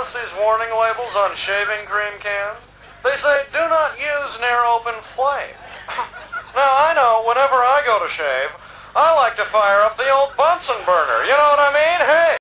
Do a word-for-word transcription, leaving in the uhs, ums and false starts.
notice these warning labels on shaving cream cans? They say, do not use near open flame. Now, I know whenever I go to shave, I like to fire up the old Bunsen burner. You know what I mean? Hey!